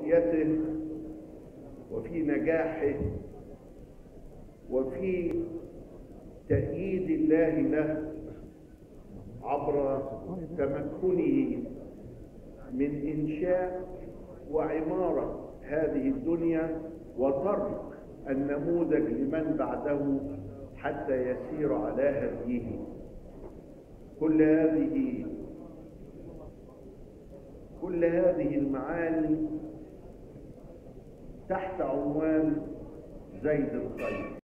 رؤيته وفي نجاحه وفي تأييد الله له عبر تمكنه من إنشاء وعمارة هذه الدنيا وترك النموذج لمن بعده حتى يسير على هديه. كل هذه المعاني تحت عنوان زيد الخير.